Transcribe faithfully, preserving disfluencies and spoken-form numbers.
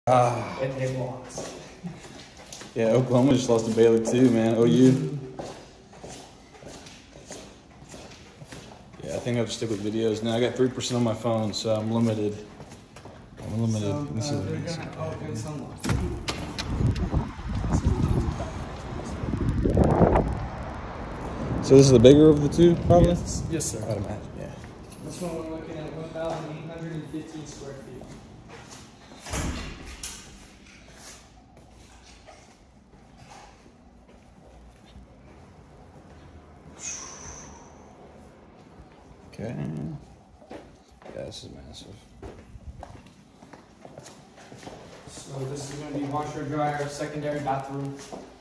Ah. And they lost. Yeah, Oklahoma just lost to Baylor too, man. O U. Yeah, I think I'll just stick with videos. Now I got three percent on my phone, so I'm limited. I'm limited. So, Let me see uh, what they're it is. gonna, oh, okay, it's unlocked. So this is the bigger of the two, probably? Yes, yes sir. I'd imagine, yeah. This one we're looking at one thousand eight hundred fifteen square feet. Okay. Yeah, this is massive. So this is going to be washer, dryer, secondary bathroom.